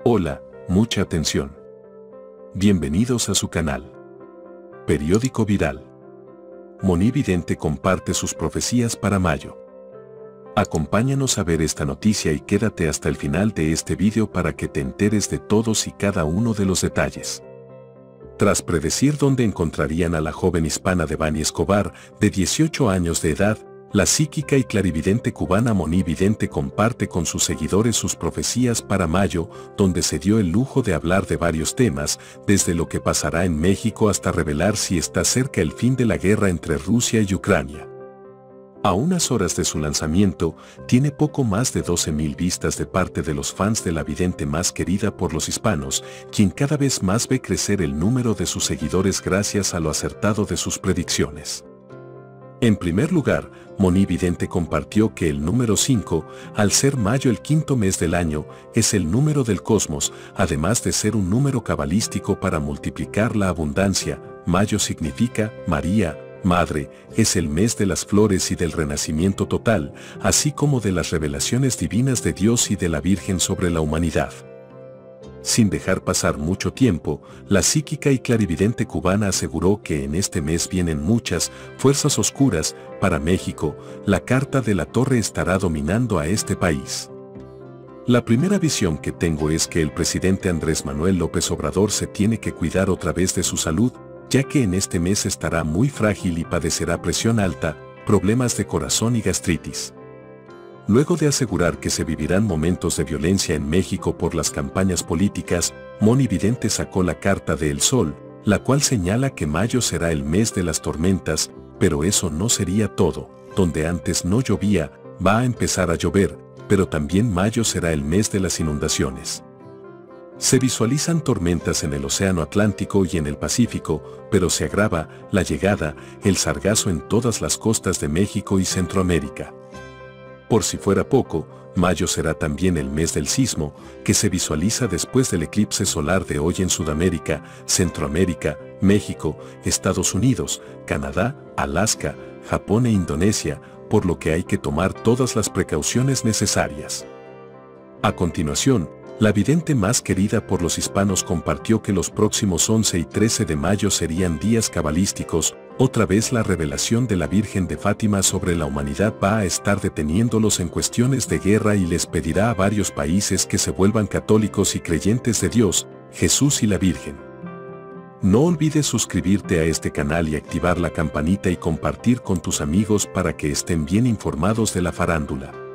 Hola, mucha atención. Bienvenidos a su canal. Periódico Viral. Monividente comparte sus profecías para mayo. Acompáñanos a ver esta noticia y quédate hasta el final de este vídeo para que te enteres de todos y cada uno de los detalles. Tras predecir dónde encontrarían a la joven hispana Devani Escobar, de 18 años de edad, la psíquica y clarividente cubana Monividente comparte con sus seguidores sus profecías para mayo, donde se dio el lujo de hablar de varios temas, desde lo que pasará en México hasta revelar si está cerca el fin de la guerra entre Rusia y Ucrania. A unas horas de su lanzamiento, tiene poco más de 12,000 vistas de parte de los fans de la vidente más querida por los hispanos, quien cada vez más ve crecer el número de sus seguidores gracias a lo acertado de sus predicciones. En primer lugar, Monividente compartió que el número 5, al ser mayo el quinto mes del año, es el número del cosmos, además de ser un número cabalístico para multiplicar la abundancia. Mayo significa María, Madre, es el mes de las flores y del renacimiento total, así como de las revelaciones divinas de Dios y de la Virgen sobre la humanidad. Sin dejar pasar mucho tiempo, la psíquica y clarividente cubana aseguró que en este mes vienen muchas fuerzas oscuras. Para México, la carta de la torre estará dominando a este país. La primera visión que tengo es que el presidente Andrés Manuel López Obrador se tiene que cuidar otra vez de su salud, ya que en este mes estará muy frágil y padecerá presión alta, problemas de corazón y gastritis. Luego de asegurar que se vivirán momentos de violencia en México por las campañas políticas, Monividente sacó la carta de El Sol, la cual señala que mayo será el mes de las tormentas, pero eso no sería todo. Donde antes no llovía, va a empezar a llover, pero también mayo será el mes de las inundaciones. Se visualizan tormentas en el Océano Atlántico y en el Pacífico, pero se agrava la llegada, el sargazo en todas las costas de México y Centroamérica. Por si fuera poco, mayo será también el mes del sismo, que se visualiza después del eclipse solar de hoy en Sudamérica, Centroamérica, México, Estados Unidos, Canadá, Alaska, Japón e Indonesia, por lo que hay que tomar todas las precauciones necesarias. A continuación, la vidente más querida por los hispanos compartió que los próximos 11 y 13 de mayo serían días cabalísticos. Otra vez la revelación de la Virgen de Fátima sobre la humanidad va a estar deteniéndolos en cuestiones de guerra y les pedirá a varios países que se vuelvan católicos y creyentes de Dios, Jesús y la Virgen. No olvides suscribirte a este canal y activar la campanita y compartir con tus amigos para que estén bien informados de la farándula.